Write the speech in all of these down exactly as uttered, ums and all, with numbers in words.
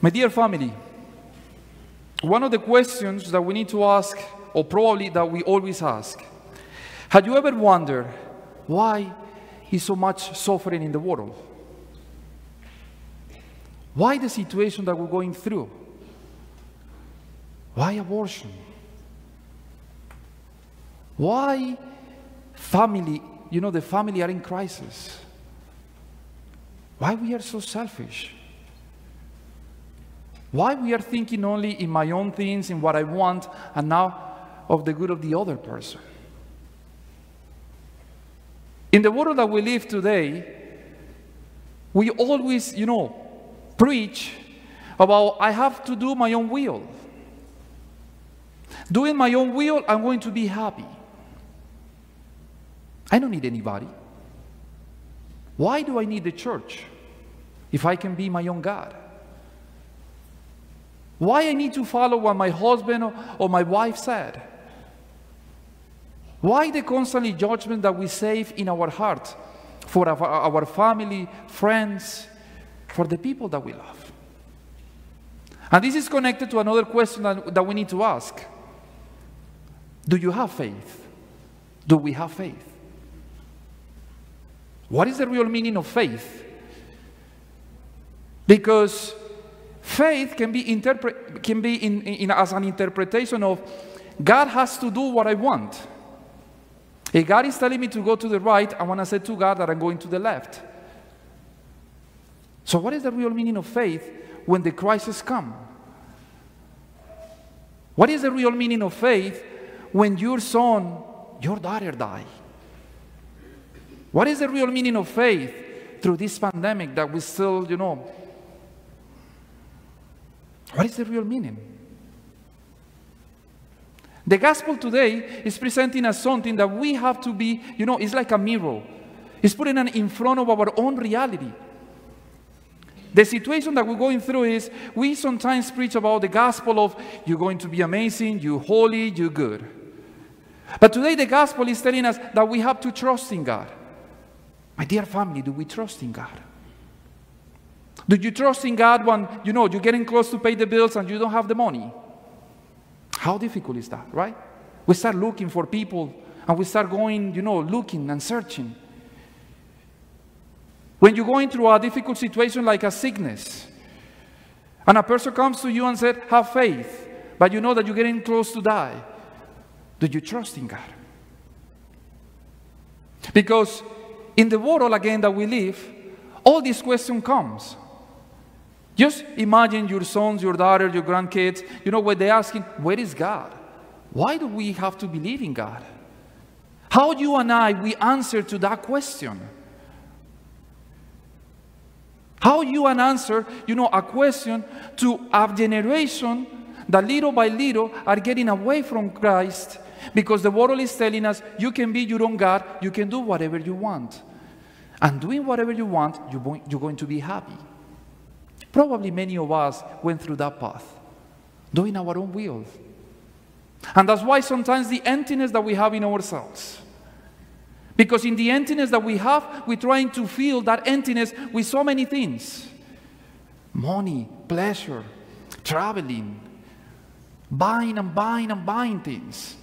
My dear family, one of the questions that we need to ask, or probably that we always ask, have you ever wondered why is so much suffering in the world? Why the situation that we're going through? Why abortion? Why family, you know, the family are in crisis? Why we are so selfish? Why we are thinking only in my own things, in what I want, and now of the good of the other person? In the world that we live today, we always, you know, preach about I have to do my own will. Doing my own will, I'm going to be happy. I don't need anybody. Why do I need the church if I can be my own God? Why I need to follow what my husband or, or my wife said? Why the constant judgment that we save in our heart for our, our family, friends, for the people that we love? And this is connected to another question that, that we need to ask. Do you have faith? Do we have faith? What is the real meaning of faith? Because faith can be interpret can be in, in as an interpretation of God has to do what I want. If God is telling me to go to the right, I want to say to God that I'm going to the left. So what is the real meaning of faith when the crisis comes? What is the real meaning of faith when your son, your daughter die? What is the real meaning of faith through this pandemic that we still, you know, what is the real meaning? The gospel today is presenting us something that we have to be, you know, it's like a mirror. It's putting it in front of our own reality. The situation that we're going through is, we sometimes preach about the gospel of, you're going to be amazing, you're holy, you're good. But today the gospel is telling us that we have to trust in God. My dear family, do we trust in God? Do you trust in God when, you know, you're getting close to pay the bills and you don't have the money? How difficult is that, right? We start looking for people and we start going, you know, looking and searching. When you're going through a difficult situation like a sickness, and a person comes to you and said, have faith, but you know that you're getting close to die, do you trust in God? Because in the world, again, that we live, all this question comes. Just imagine your sons, your daughter, your grandkids, you know, when they're asking, where is God? Why do we have to believe in God? How you and I, we answer to that question? How you and answer, you know, a question to a generation that little by little are getting away from Christ because the world is telling us, you can be your own God, you can do whatever you want. And doing whatever you want, you're going to be happy. Probably many of us went through that path, doing our own will. And that's why sometimes the emptiness that we have in ourselves. Because in the emptiness that we have, we're trying to fill that emptiness with so many things. Money, pleasure, traveling, buying and buying and buying things.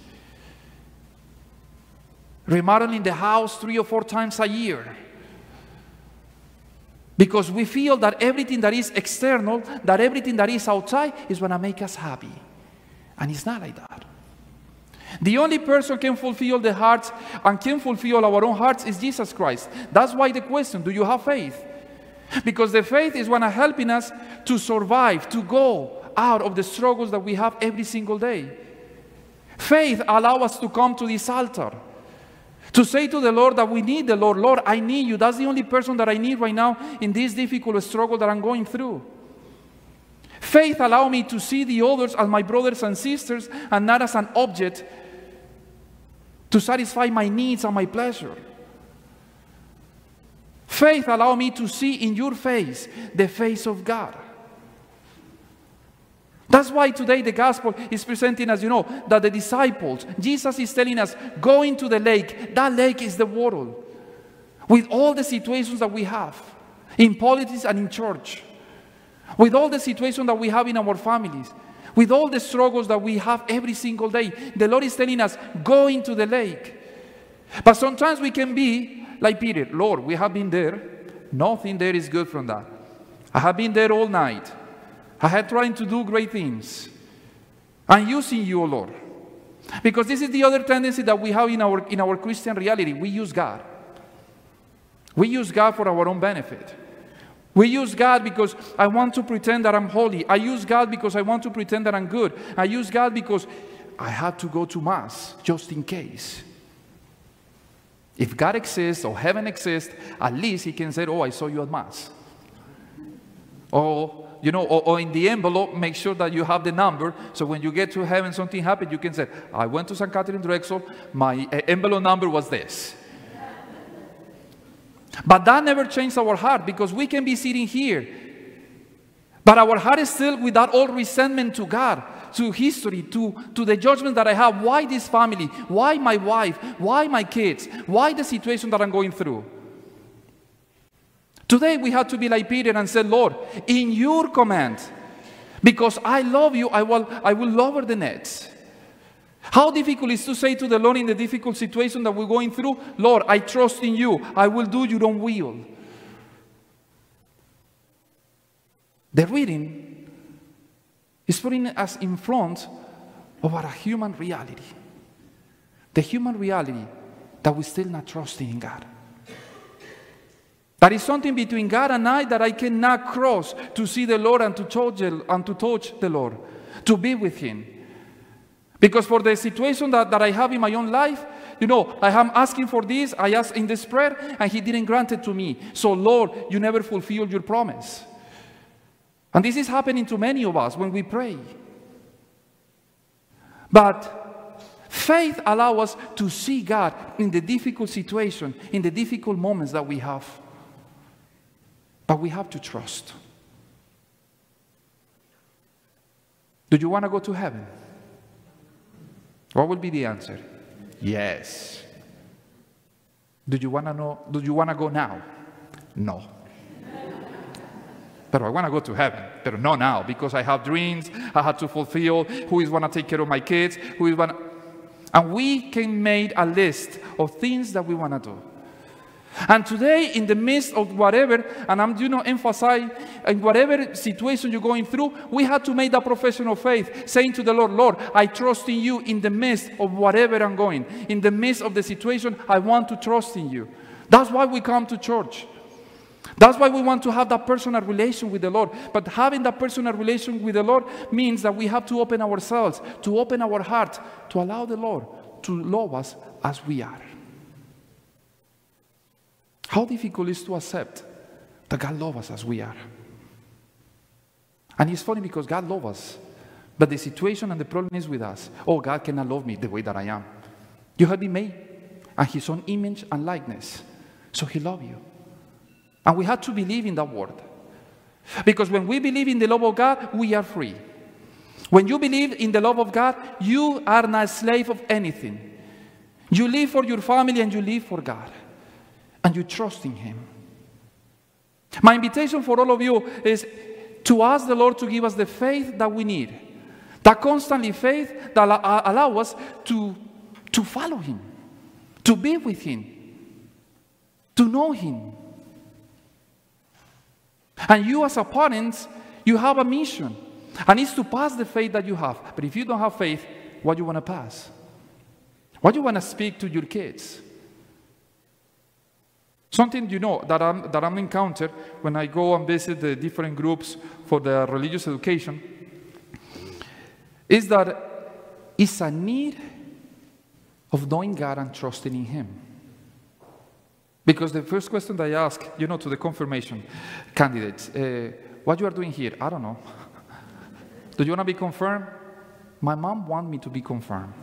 Remodeling the house three or four times a year. Because we feel that everything that is external, that everything that is outside is going to make us happy. And it's not like that. The only person who can fulfill the hearts and can fulfill our own hearts is Jesus Christ. That's why the question, do you have faith? Because the faith is going to helping us to survive, to go out of the struggles that we have every single day. Faith allows us to come to this altar. To say to the Lord that we need the Lord. Lord, I need you. That's the only person that I need right now in this difficult struggle that I'm going through. Faith allows me to see the others as my brothers and sisters and not as an object to satisfy my needs and my pleasure. Faith allows me to see in your face the face of God. That's why today the gospel is presenting us, you know, that the disciples, Jesus is telling us, go into the lake. That lake is the world. With all the situations that we have, in politics and in church. with all the situations that we have in our families, with all the struggles that we have every single day, the Lord is telling us, go into the lake. But sometimes we can be like Peter. Lord, we have been there. Nothing there is good from that. I have been there all night. I had trying to do great things. I'm using you, O Lord. Because this is the other tendency that we have in our, in our Christian reality. We use God. We use God for our own benefit. We use God because I want to pretend that I'm holy. I use God because I want to pretend that I'm good. I use God because I had to go to Mass just in case. If God exists or heaven exists, at least He can say, oh, I saw you at Mass. Or, you know, or, or in the envelope, make sure that you have the number, so when you get to heaven, something happened, you can say, I went to Saint Catherine Drexel, my uh, envelope number was this. But that never changed our heart, because we can be sitting here, but our heart is still with that old resentment to God, to history, to, to the judgment that I have. Why this family? Why my wife? Why my kids? Why the situation that I'm going through? Today we have to be like Peter and say, Lord, in your command, because I love you, I will, I will lower the nets. How difficult is to say to the Lord in the difficult situation that we're going through, Lord, I trust in you. I will do your own will. The reading is putting us in front of a human reality. The human reality that we're still not trusting in God. There is something between God and I that I cannot cross to see the Lord and to touch, and to touch the Lord, to be with Him. Because for the situation that, that I have in my own life, you know, I am asking for this, I asked in this prayer, and He didn't grant it to me. So Lord, you never fulfilled your promise. And this is happening to many of us when we pray. But faith allows us to see God in the difficult situation, in the difficult moments that we have. But we have to trust. Do you want to go to heaven? What will be the answer? Yes. Do you want to know? Do you want to go now? No. But I want to go to heaven, but not now, because I have dreams I have to fulfill. Who is going to take care of my kids? Who is going to... And we can make a list of things that we want to do. And today, in the midst of whatever, and I'm, you know, emphasize, in whatever situation you're going through, we have to make that profession of faith, saying to the Lord, Lord, I trust in you in the midst of whatever I'm going. In the midst of the situation, I want to trust in you. That's why we come to church. That's why we want to have that personal relation with the Lord. But having that personal relation with the Lord means that we have to open ourselves, to open our heart, to allow the Lord to love us as we are. How difficult it is to accept that God loves us as we are. And it's funny because God loves us, but the situation and the problem is with us. Oh, God cannot love me the way that I am. You have been made in His own image and likeness, so He loves you. And we have to believe in that word. Because when we believe in the love of God, we are free. When you believe in the love of God, you are not a slave of anything. You live for your family and you live for God. And you trust in Him. My invitation for all of you is to ask the Lord to give us the faith that we need. That constantly faith that allows us to, to follow Him, to be with Him, to know Him. And you as a parent, you have a mission. And it's to pass the faith that you have. But if you don't have faith, what do you want to pass? What do you want to speak to your kids? Something, you know, that I'm, that I'm encountered when I go and visit the different groups for the religious education is that it's a need of knowing God and trusting in Him. Because the first question that I ask, you know, to the confirmation candidates, uh, what you are doing here? I don't know. Do you want to be confirmed? My mom wants me to be confirmed.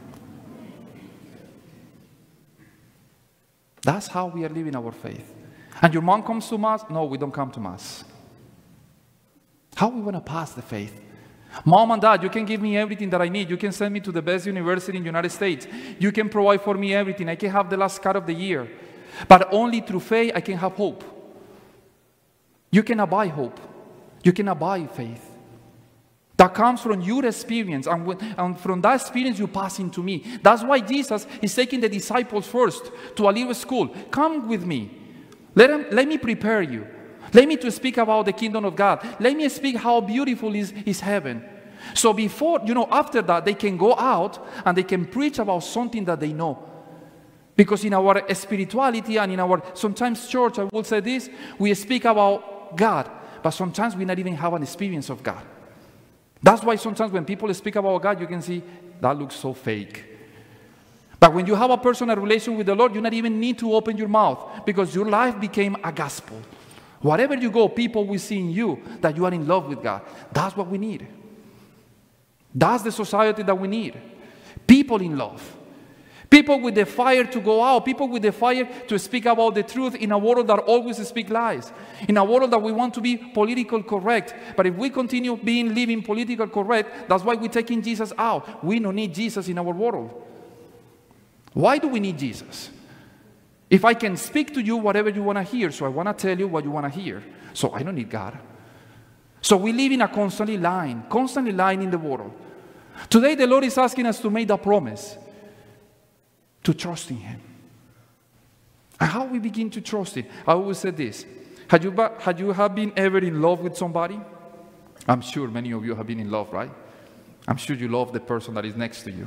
That's how we are living our faith. And your mom comes to Mass? No, we don't come to Mass. How we want to pass the faith? Mom and Dad, you can give me everything that I need. You can send me to the best university in the United States. You can provide for me everything. I can have the last car of the year. But only through faith I can have hope. You cannot buy hope. You cannot buy faith. That comes from your experience, and, when, and from that experience you pass into me. That's why Jesus is taking the disciples first to a little school. Come with me. Let, him, let me prepare you. Let me to speak about the kingdom of God. Let me speak how beautiful is, is heaven. So before, you know, after that, they can go out and they can preach about something that they know. Because in our spirituality and in our, sometimes church, I will say this, we speak about God, but sometimes we not even have an experience of God. That's why sometimes when people speak about God, you can see, that looks so fake. But when you have a personal relation with the Lord, you not even need to open your mouth, because your life became a gospel. Wherever you go, people will see in you that you are in love with God. That's what we need. That's the society that we need. People in love. People with the fire to go out. People with the fire to speak about the truth in a world that always speaks lies. In a world that we want to be politically correct. But if we continue being living politically correct, that's why we're taking Jesus out. We don't need Jesus in our world. Why do we need Jesus? If I can speak to you whatever you want to hear, so I want to tell you what you want to hear. So I don't need God. So we live in a constantly lying, constantly lying in the world. Today the Lord is asking us to make that promise, to trust in Him. And how we begin to trust Him? I always say this, had you, had you have been ever in love with somebody? I'm sure many of you have been in love, right? I'm sure you love the person that is next to you.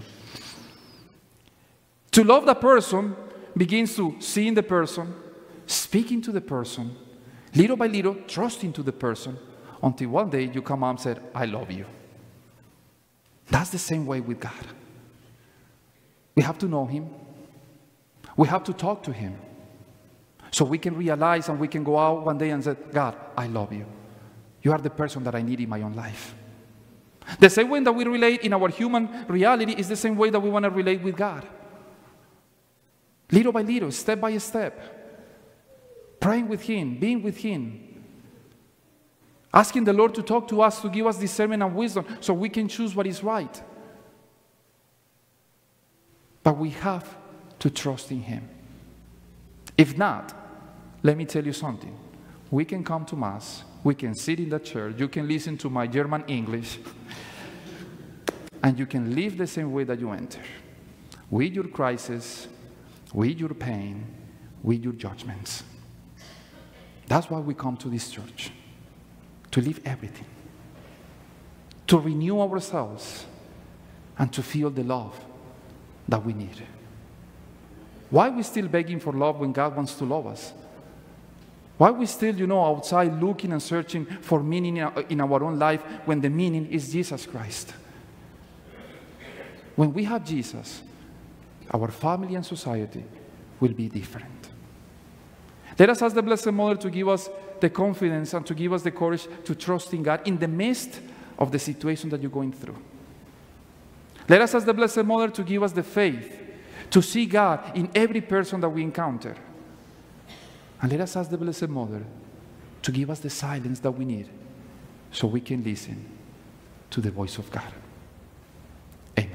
To love the person begins to seeing the person, speaking to the person, little by little, trusting to the person, until one day you come out and said, I love you. That's the same way with God. We have to know Him. We have to talk to Him. So we can realize and we can go out one day and say, God, I love you. You are the person that I need in my own life. The same way that we relate in our human reality is the same way that we want to relate with God. Little by little, step by step. Praying with Him, being with Him. Asking the Lord to talk to us, to give us discernment and wisdom so we can choose what is right. But we have to trust in Him. If not, let me tell you something. We can come to Mass, we can sit in the church, you can listen to my German English, and you can live the same way that you enter. With your crisis, with your pain, with your judgments. That's why we come to this church. To leave everything. To renew ourselves. And to feel the love that we need. Why are we still begging for love when God wants to love us? Why are we still, you know, outside looking and searching for meaning in our own life when the meaning is Jesus Christ? When we have Jesus, our family and society will be different. Let us ask the Blessed Mother to give us the confidence and to give us the courage to trust in God in the midst of the situation that you're going through. Let us ask the Blessed Mother to give us the faith to see God in every person that we encounter. And let us ask the Blessed Mother to give us the silence that we need so we can listen to the voice of God. Amen.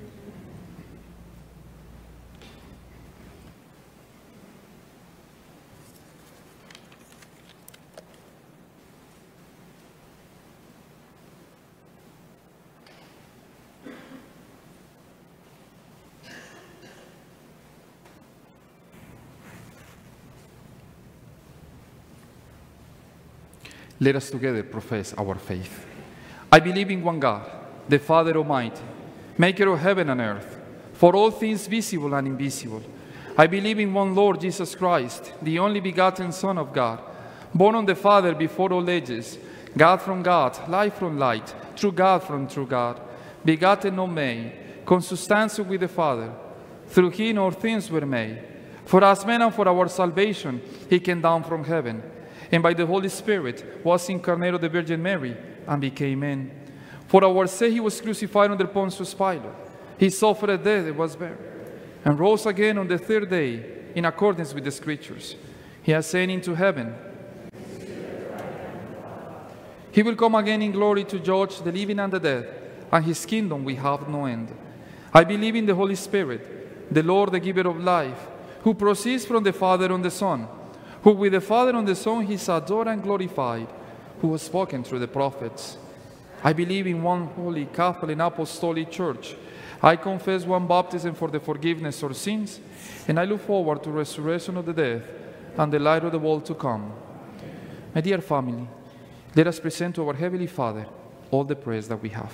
Let us together profess our faith. I believe in one God, the Father Almighty, maker of heaven and earth, for all things visible and invisible. I believe in one Lord Jesus Christ, the only begotten Son of God, born of the Father before all ages, God from God, light from light, true God from true God, begotten not made, consubstantial with the Father. Through Him all things were made. For us men and for our salvation, He came down from heaven, and by the Holy Spirit was incarnate of the Virgin Mary and became man. For our sake He was crucified under Pontius Pilate. He suffered death and was buried, and rose again on the third day in accordance with the Scriptures. He ascended into heaven. He will come again in glory to judge the living and the dead, and His kingdom will have no end. I believe in the Holy Spirit, the Lord, the giver of life, who proceeds from the Father and the Son, who with the Father and the Son He is adored and glorified, who has spoken through the prophets. I believe in one holy, Catholic, and Apostolic Church. I confess one baptism for the forgiveness of sins, and I look forward to the resurrection of the dead and the light of the world to come. My dear family, let us present to our Heavenly Father all the prayers that we have.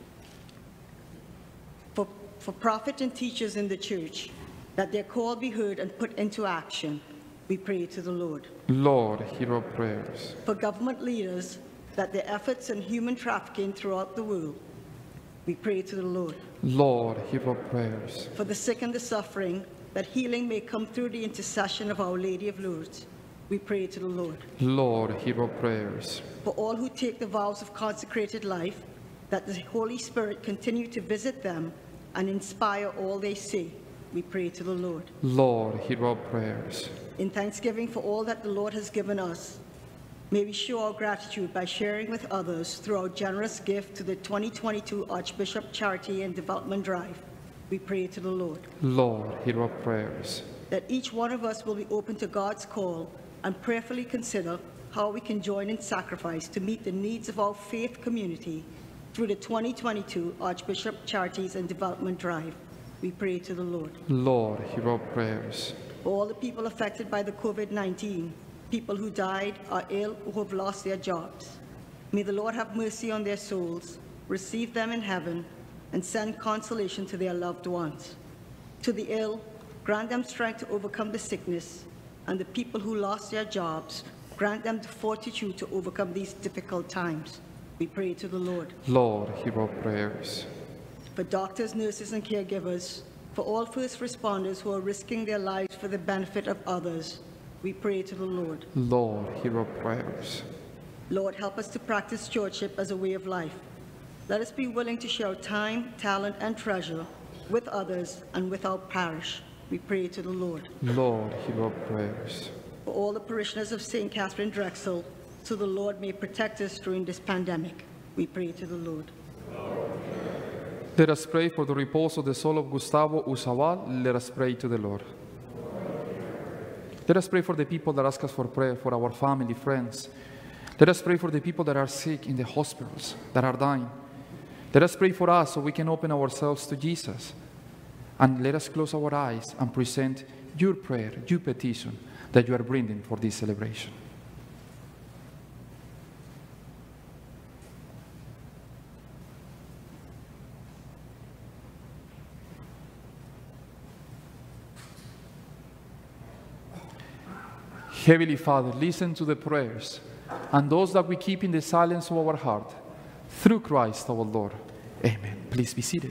For, for prophets and teachers in the church, that their call be heard and put into action, we pray to the Lord. Lord, hear our prayers. For government leaders, that their efforts in human trafficking throughout the world, we pray to the Lord. Lord, hear our prayers. For the sick and the suffering, that healing may come through the intercession of Our Lady of Lourdes, we pray to the Lord. Lord, hear our prayers. For all who take the vows of consecrated life, that the Holy Spirit continue to visit them and inspire all they see, we pray to the Lord. Lord, hear our prayers. In thanksgiving for all that the Lord has given us, may we show our gratitude by sharing with others through our generous gift to the twenty twenty-two Archbishop Charity and Development Drive. We pray to the Lord. Lord, hear our prayers. That each one of us will be open to God's call and prayerfully consider how we can join in sacrifice to meet the needs of our faith community through the twenty twenty-two Archbishop Charities and Development Drive. We pray to the Lord. Lord, hear our prayers. For all the people affected by the COVID nineteen, people who died, are ill, or who have lost their jobs, may the Lord have mercy on their souls, receive them in heaven, and send consolation to their loved ones. To the ill, grant them strength to overcome the sickness, and the people who lost their jobs, grant them the fortitude to overcome these difficult times. We pray to the Lord. Lord, hear our prayers. For doctors, nurses, and caregivers, for all first responders who are risking their lives for the benefit of others, we pray to the Lord. Lord, hear our prayers. Lord, help us to practice stewardship as a way of life. Let us be willing to share time, talent, and treasure with others and with our parish. We pray to the Lord. Lord, hear our prayers. For all the parishioners of Saint Catherine Drexel, so the Lord may protect us during this pandemic, we pray to the Lord. Let us pray for the repose of the soul of Gustavo Usabal. Let us pray to the Lord. Let us pray for the people that ask us for prayer, for our family, friends. Let us pray for the people that are sick in the hospitals, that are dying. Let us pray for us so we can open ourselves to Jesus. And let us close our eyes and present your prayer, your petition that you are bringing for this celebration. Heavenly Father, listen to the prayers and those that we keep in the silence of our heart. Through Christ our Lord. Amen. Please be seated.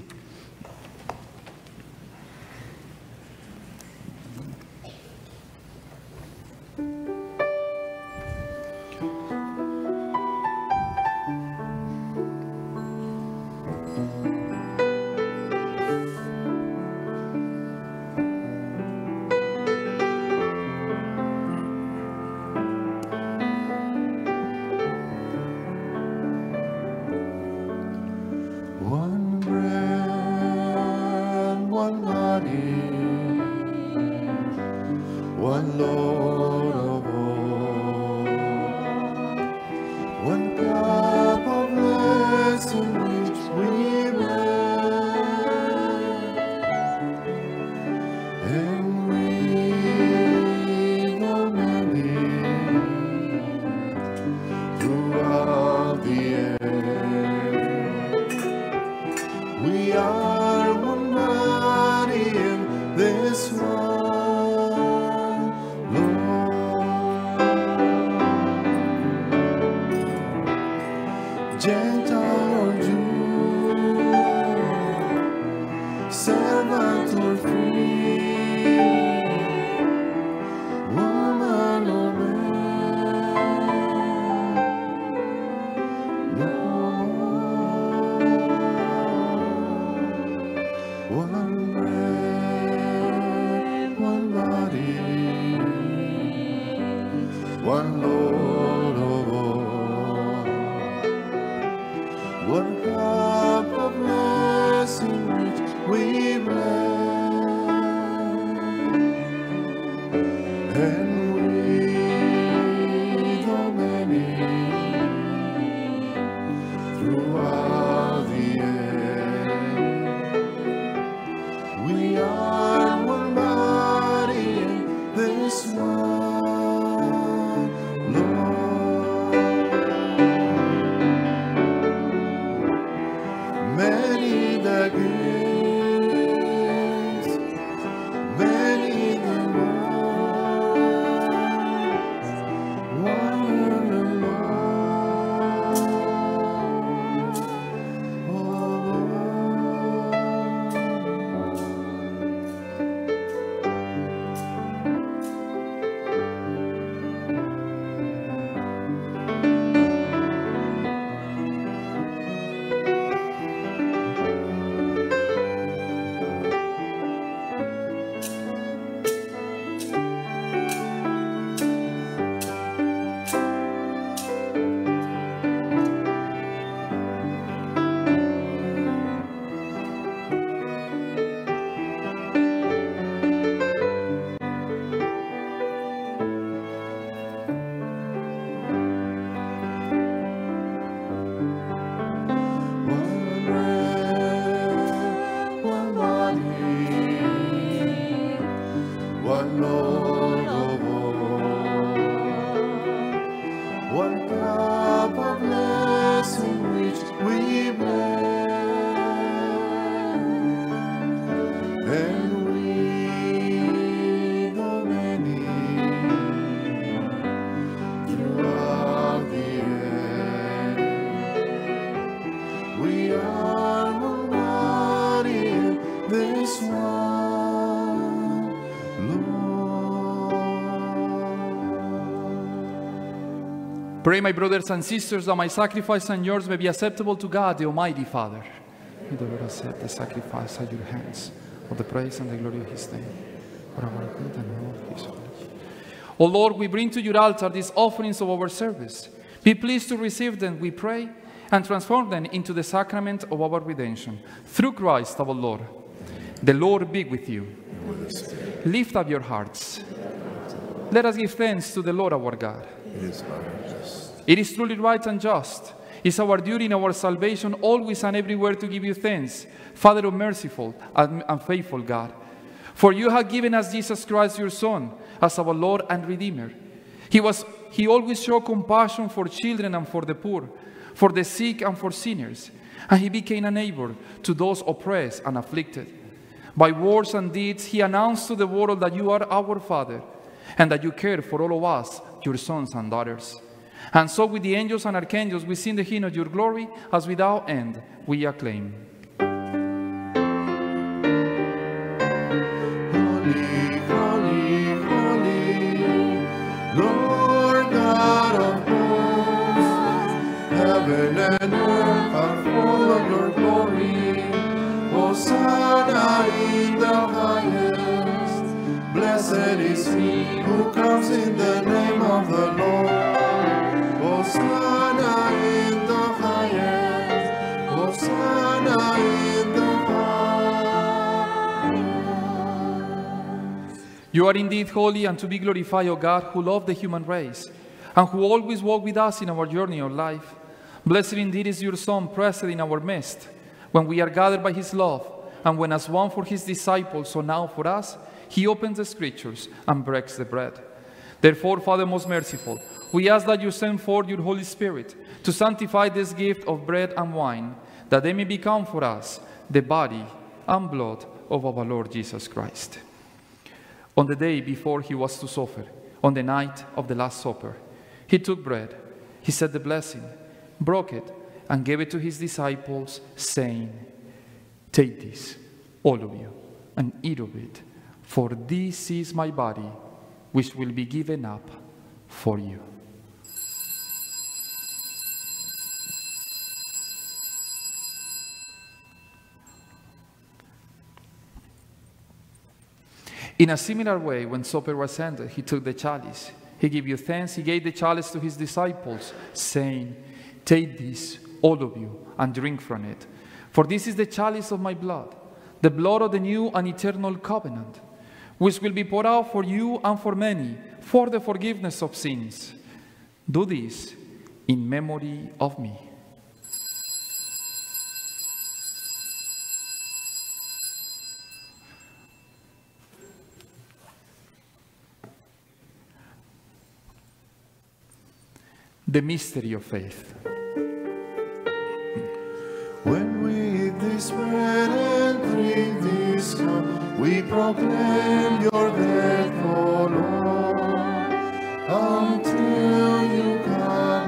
And we, though many, cup of blessing which we bless, and we, the many, throughout the end, we are one body in this one Lord. Pray, my brothers and sisters, that my sacrifice and yours may be acceptable to God, the Almighty Father. May the Lord accept the sacrifice at your hands, for the praise and the glory of his name, for our good and all of his knowledge. O Lord, we bring to your altar these offerings of our service. Be pleased to receive them, we pray, and transform them into the sacrament of our redemption. Through Christ our Lord. The Lord be with you. Lift up your hearts. Let us give thanks to the Lord our God. It is truly right and just. It's our duty in our salvation always and everywhere to give you thanks, Father of merciful and, and faithful God. For you have given us Jesus Christ, your Son, as our Lord and Redeemer. He, was, he always showed compassion for children and for the poor, for the sick and for sinners. And he became a neighbor to those oppressed and afflicted. By words and deeds, he announced to the world that you are our Father, and that you care for all of us, your sons and daughters. And so with the angels and archangels, we sing the hymn of your glory, as without end we acclaim. Holy, holy, holy, Lord God of hosts, heaven and earth are full of your glory. Hosanna in the highest. Blessed is he who comes in the name of the Lord. Hosanna in the highest. Hosanna in the highest. You are indeed holy and to be glorified, O God, who love the human race, and who always walk with us in our journey of life. Blessed indeed is your Son present in our midst, when we are gathered by his love, and when as one for his disciples, so now for us, he opens the scriptures and breaks the bread. Therefore, Father most merciful, we ask that you send forth your Holy Spirit to sanctify this gift of bread and wine, that they may become for us the body and blood of our Lord Jesus Christ. On the day before he was to suffer, on the night of the Last Supper, he took bread, he said the blessing, broke it, and gave it to his disciples, saying, "Take this, all of you, and eat of it, for this is my body, which will be given up for you." In a similar way, when supper was ended, he took the chalice. He gave you thanks. He gave the chalice to his disciples, saying, "Take this, all of you, and drink from it. For this is the chalice of my blood, the blood of the new and eternal covenant, which will be poured out for you and for many, for the forgiveness of sins. Do this in memory of me." The mystery of faith. When we eat this bread and drink this cup, we proclaim your death, O Lord, until you come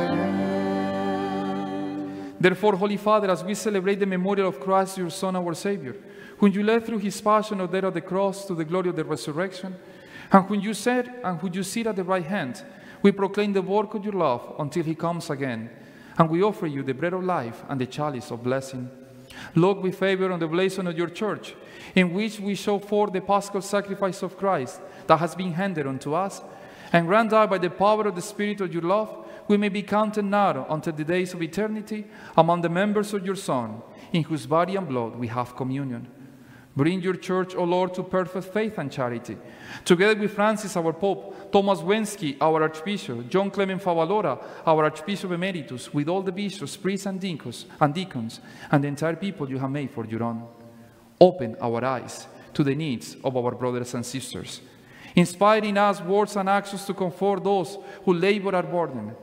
again. Therefore, Holy Father, as we celebrate the memorial of Christ, your Son, our Savior, whom you led through his passion or death on the cross to the glory of the resurrection, and whom you said and whom you sit at the right hand, we proclaim the work of your love until he comes again. And we offer you the bread of life and the chalice of blessing. Look with favor on the blessing of your church, in which we show forth the paschal sacrifice of Christ that has been handed unto us, and grant that by the power of the Spirit of your love, we may be counted now until the days of eternity among the members of your Son, in whose body and blood we have communion. Bring your church, O Lord, to perfect faith and charity, together with Francis, our Pope, Thomas Wensky, our Archbishop, John Clement Favalora, our Archbishop Emeritus, with all the bishops, priests, and deacons, and deacons, and the entire people you have made for your own. Open our eyes to the needs of our brothers and sisters, inspiring us words and actions to comfort those who labor are burdened.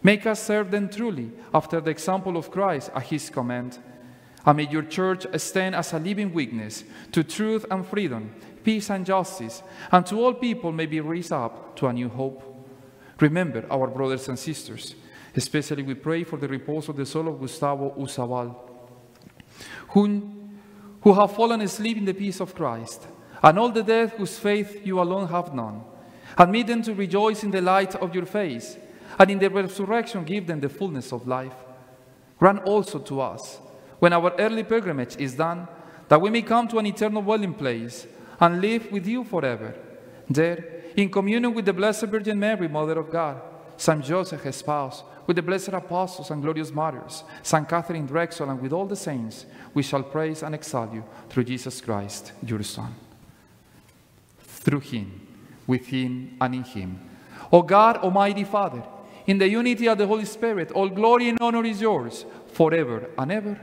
Make us serve them truly after the example of Christ at his command. And may your church stand as a living witness to truth and freedom, peace and justice, and to all people may be raised up to a new hope. Remember our brothers and sisters. Especially we pray for the repose of the soul of Gustavo Uzabal, whom, who have fallen asleep in the peace of Christ, and all the dead whose faith you alone have known. Admit them to rejoice in the light of your face, and in the resurrection give them the fullness of life. Grant also to us, when our earthly pilgrimage is done, that we may come to an eternal dwelling place and live with you forever. There, in communion with the Blessed Virgin Mary, Mother of God, Saint Joseph, his spouse, with the blessed apostles and glorious martyrs, Saint Catherine Drexel, and with all the saints, we shall praise and exalt you through Jesus Christ, your Son. Through him, with him, and in him. O God, Almighty Father, in the unity of the Holy Spirit, all glory and honor is yours, forever and ever.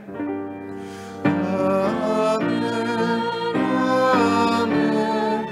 Amen. Amen.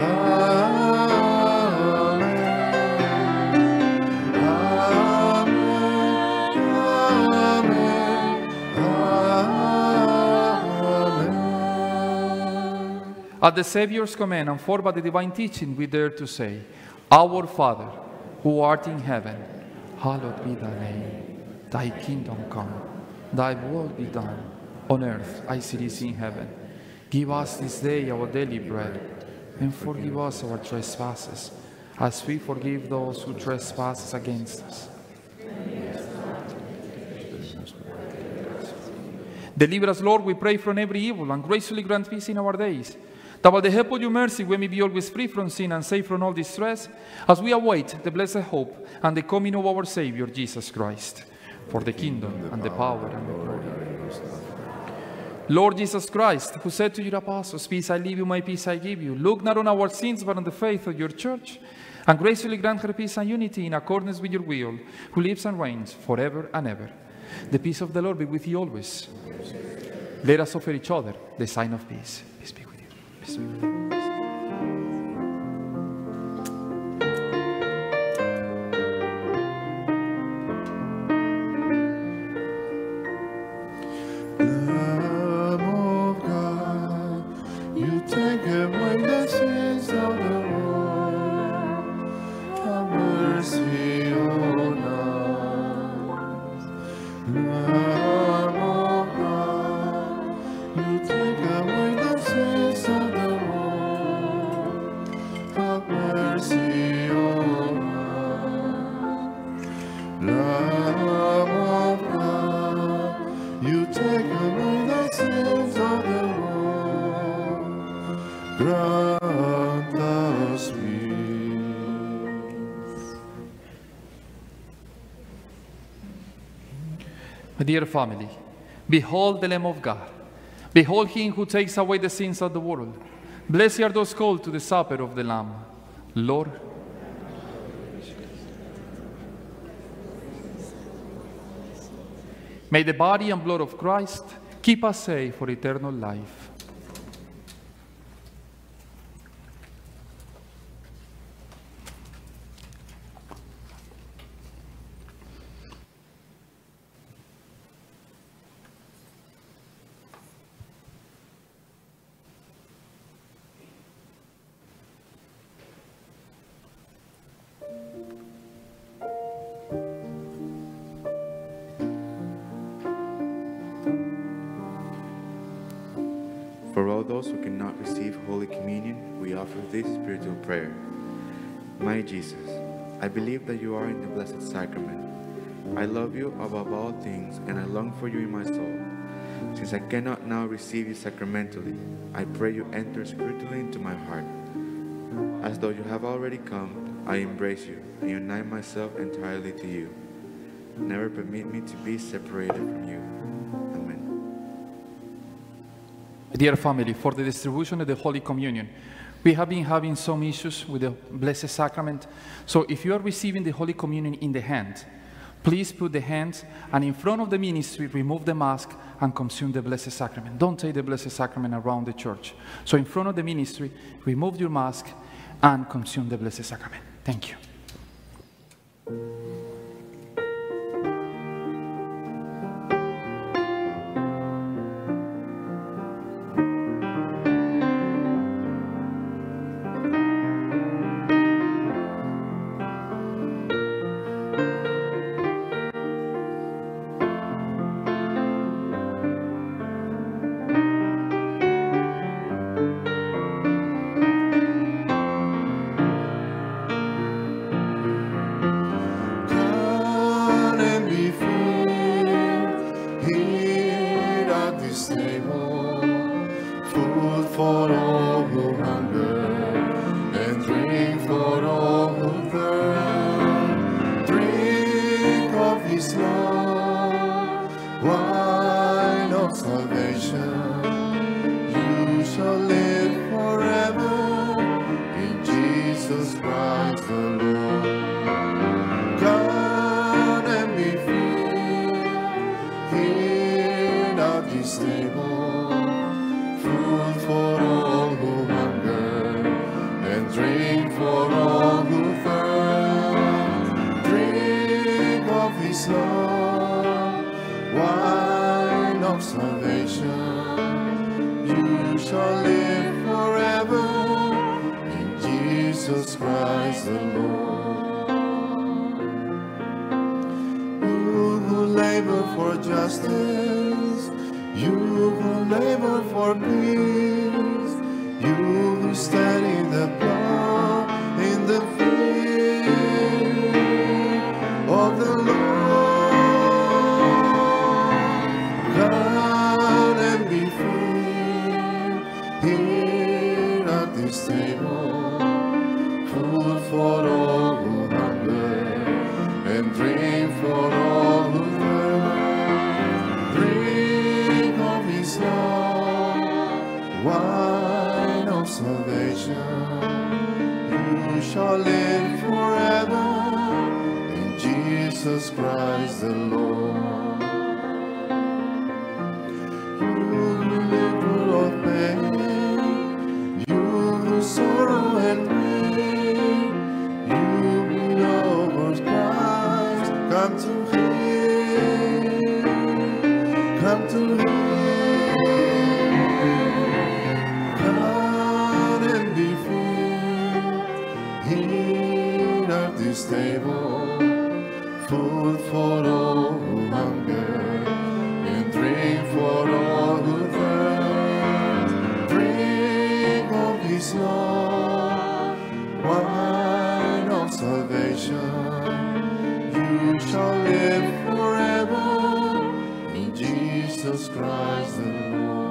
At the Savior's command and for by the divine teaching, we dare to say, Our Father, who art in heaven, hallowed be thy name. Thy kingdom come, thy will be done, on earth as it is in heaven. Give us this day our daily bread, and forgive us our trespasses, as we forgive those who trespass against us. Deliver us, Lord, we pray, from every evil, and graciously grant peace in our days, that by the help of your mercy we may be always free from sin and safe from all distress, as we await the blessed hope and the coming of our Savior, Jesus Christ. For the kingdom, and the power, and the glory. Lord Jesus Christ, who said to your apostles, Peace I leave you, my peace I give you, look not on our sins, but on the faith of your church, and graciously grant her peace and unity in accordance with your will, who lives and reigns forever and ever. The peace of the Lord be with you always. Let us offer each other the sign of peace. Peace be with you. Peace be with you. My dear family, behold the Lamb of God. Behold him who takes away the sins of the world. Blessed are those called to the supper of the Lamb. Lord, may the body and blood of Christ keep us safe for eternal life. For all those who cannot receive Holy Communion, we offer this spiritual prayer. My Jesus, I believe that you are in the Blessed Sacrament. I love you above all things, and I long for you in my soul. Since I cannot now receive you sacramentally, I pray you enter spiritually into my heart. As though you have already come, I embrace you and unite myself entirely to you. Never permit me to be separated from you. Amen. Dear family, for the distribution of the Holy Communion, we have been having some issues with the Blessed Sacrament. So if you are receiving the Holy Communion in the hand, please put the hands, and in front of the ministry, remove the mask and consume the Blessed Sacrament. Don't take the Blessed Sacrament around the church. So in front of the ministry, remove your mask and consume the Blessed Sacrament. Thank you. this table, food for all who hunger, and drink for all who thirst. Drink of His love, wine of salvation. You shall live forever in Jesus Christ the Lord. Come and be filled here at this table, food for all who hunger, and drink for all who thirst. Drink of His love, wine of salvation. You shall live forever in Jesus Christ the Lord. You who labor for justice, you who labor for peace, you who stand in the plow, in the field of the Lord, come and be filled here at this table, food for all who hunger, and drink for all who thirst. Drink of His love, wine of salvation. You shall live forever in Jesus Christ the Lord. You who live full of pain, you who sorrow and pain, you who know Christ, come to Him, come to Him. Come and be filled here at this table, food for all who hunger, and drink for all who thirst. Drink of His love, wine of salvation. You shall live forever in Jesus Christ the Lord.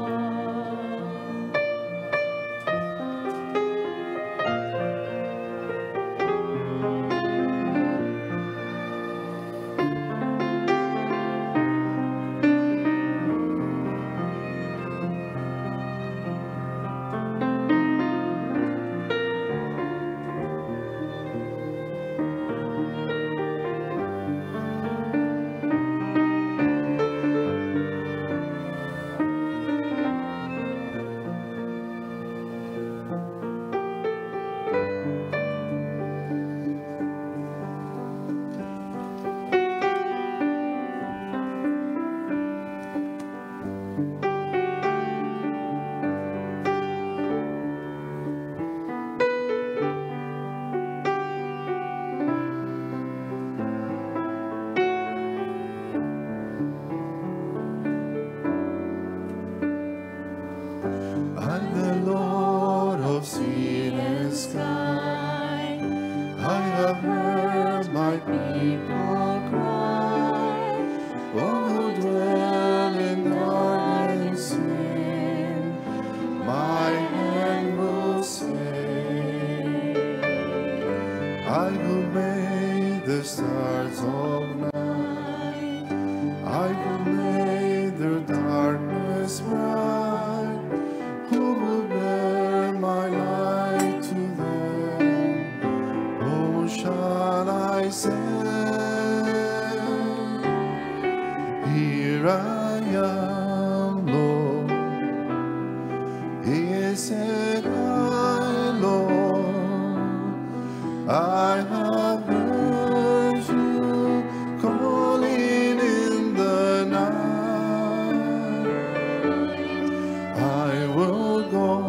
I'm the Lord of sea and sky. I have heard my people cry. All who dwell in dark and sin, my hand will save. I who made the stars of night, I who made the darkness bright. Who will bear my light to them? Oh, shall I send? Here I am, Lord. Here said I, Lord. I have heard you calling in the night. I will go,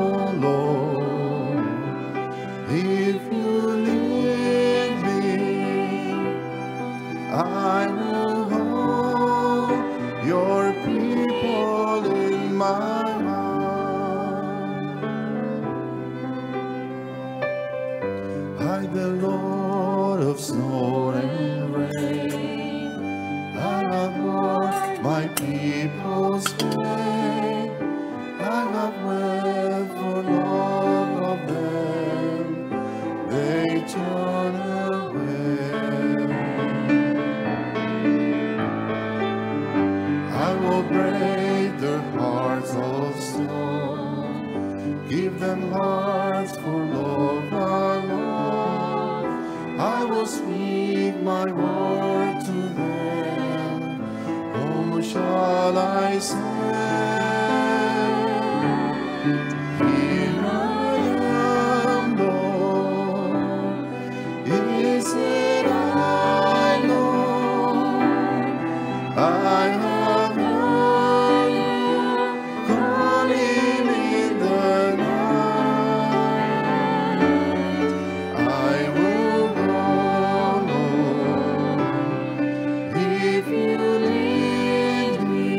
Lord, if you lead me. I will hold your people in my heart. I, the Lord of snow and rain, I have brought my people's give them hearts full of love. I will speak my word to them. Whom shall I send? Here I am, Lord. Is it I, Lord? I have heard you calling in the night. I will go, Lord, if you lead me.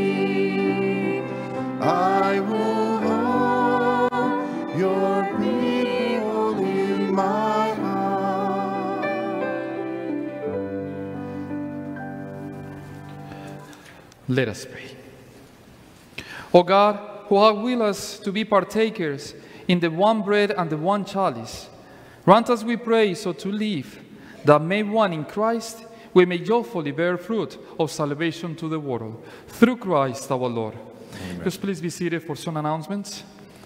I will hold your people in my heart. Let us pray. O God, who have willed us to be partakers in the one bread and the one chalice, grant us, we pray, so to live, that made one in Christ, we may joyfully bear fruit of salvation to the world. Through Christ our Lord. Amen. Just please be seated for some announcements.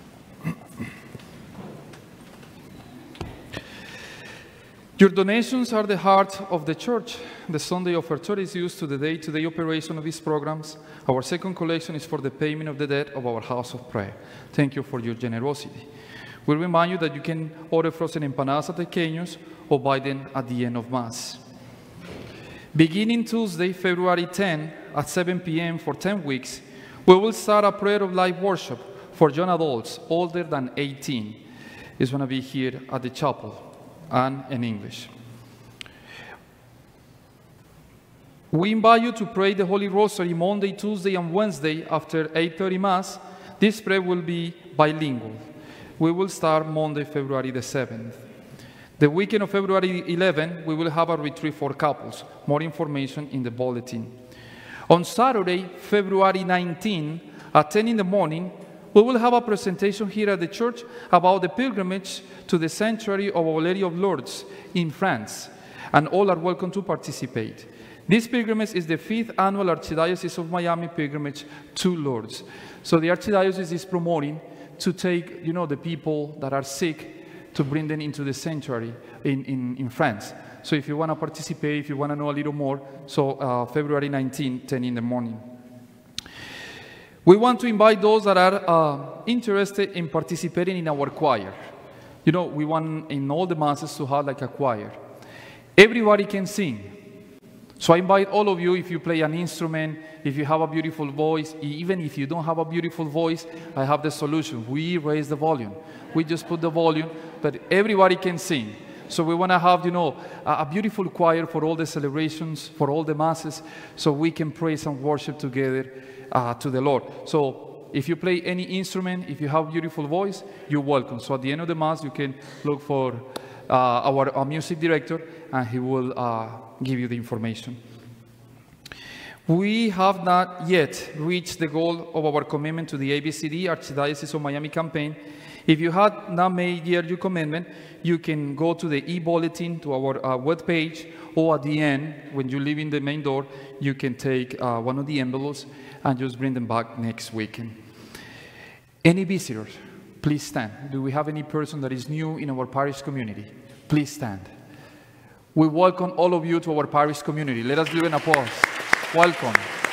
Your donations are the heart of the church. The Sunday offertory is used to the day-to-day operation of these programs. Our second collection is for the payment of the debt of our house of prayer. Thank you for your generosity. We remind you that you can order frozen empanadas at Tequeños or buy them at the end of Mass. Beginning Tuesday, February tenth at seven p m for ten weeks, we will start a prayer of life worship for young adults older than eighteen. It's going to be here at the chapel and in English. We invite you to pray the Holy Rosary Monday, Tuesday, and Wednesday after eight thirty Mass. This prayer will be bilingual. We will start Monday, February the seventh. The weekend of February eleventh, we will have a retreat for couples. More information in the bulletin. On Saturday, February nineteenth, at ten in the morning, we will have a presentation here at the church about the pilgrimage to the sanctuary of Our Lady of Lourdes in France, and all are welcome to participate. This pilgrimage is the fifth annual Archdiocese of Miami pilgrimage to Lourdes. So the Archdiocese is promoting to take, you know, the people that are sick to bring them into the sanctuary in, in, in France. So if you want to participate, if you want to know a little more, so uh, February nineteenth, ten in the morning. We want to invite those that are uh, interested in participating in our choir. You know, we want in all the masses to have like a choir. Everybody can sing. So I invite all of you, if you play an instrument, if you have a beautiful voice, even if you don't have a beautiful voice, I have the solution. We raise the volume. We just put the volume, but everybody can sing. So we want to have, you know, a, a beautiful choir for all the celebrations, for all the masses, so we can praise and worship together uh, to the Lord. So if you play any instrument, if you have a beautiful voice, you're welcome. So at the end of the Mass, you can look for uh, our, our music director, and he will uh, give you the information. We have not yet reached the goal of our commitment to the A B C D Archdiocese of Miami campaign. If you have not made yet your commitment, you can go to the e-bulletin, to our uh, web page, or at the end, when you leave in the main door, you can take uh, one of the envelopes and just bring them back next weekend. Any visitors, please stand. Do we have any person that is new in our parish community? Please stand. We welcome all of you to our parish community. Let us give an applause. Welcome.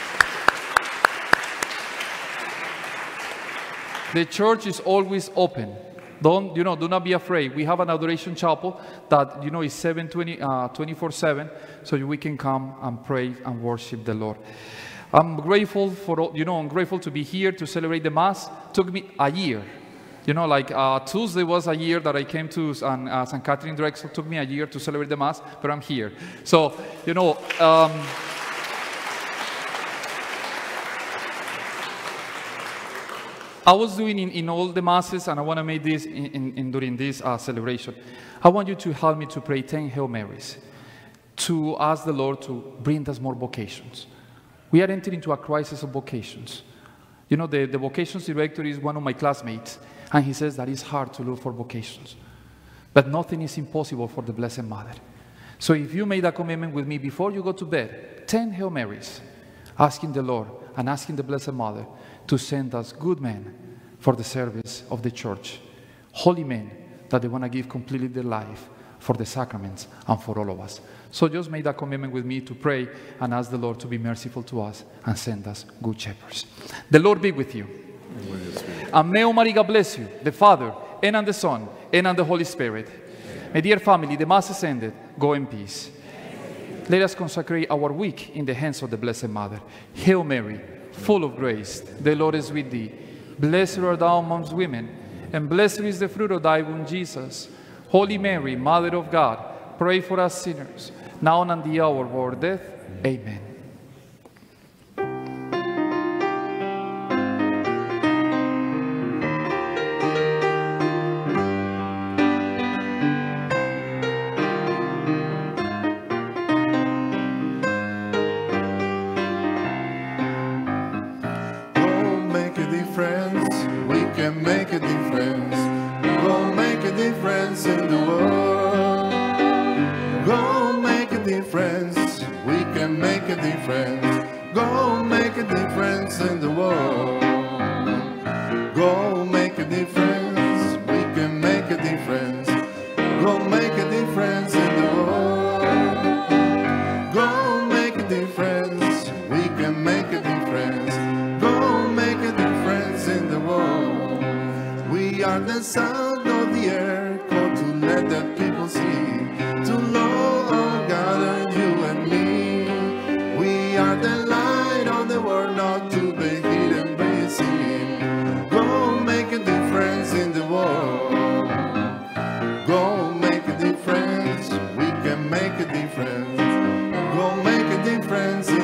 The church is always open. Don't, you know, do not be afraid. We have an adoration chapel that, you know, is seven twenty, uh, twenty-four seven, so we can come and pray and worship the Lord. I'm grateful for, you know, I'm grateful to be here to celebrate the Mass. It took me a year. You know, like uh, Tuesday was a year that I came to and, uh, Saint Catherine Drexel. It took me a year to celebrate the Mass, but I'm here. So, you know, um, I was doing in, in all the Masses, and I want to make this in, in, in during this uh, celebration. I want you to help me to pray ten Hail Marys, to ask the Lord to bring us more vocations. We are entering into a crisis of vocations. You know, the, the vocations director is one of my classmates, and he says that it's hard to look for vocations. But nothing is impossible for the Blessed Mother. So if you made a commitment with me before you go to bed, ten Hail Marys, asking the Lord and asking the Blessed Mother to send us good men for the service of the church. holy men that they want to give completely their life for the sacraments and for all of us. So just make that commitment with me to pray and ask the Lord to be merciful to us and send us good shepherds. The Lord be with you. And may Almighty God bless you, the Father, and and the Son, and and the Holy Spirit. My dear family, the Mass is ended. Go in peace. Let us consecrate our week in the hands of the Blessed Mother. Hail Mary, full of grace, the Lord is with thee. Blessed art thou amongst women, and blessed is the fruit of thy womb, Jesus. Holy Mary, Mother of God, pray for us sinners, now and at the hour of our death. Amen. Go make a difference, we can make a difference. Go make a difference in the world. Go make a difference, we can make a difference. Go make a difference in the world. Go make a difference, we can make a difference. Go make a difference in the world. Go make a difference, we can make a difference. Go make a difference in the world. We are the sound of the air, called to let the people see, to Lord God and you and me. We are the light of the world, not to be hidden, be seen. Go make a difference in the world. Go make a difference, we can make a difference. Go make a difference in